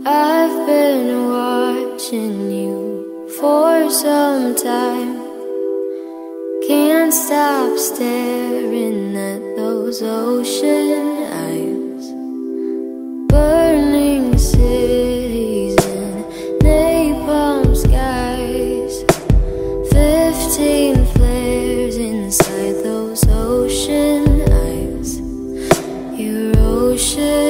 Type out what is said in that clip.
I've been watching you for some time. Can't stop staring at those ocean eyes. Burning cities and napalm skies. 15 flares inside those ocean eyes. Your ocean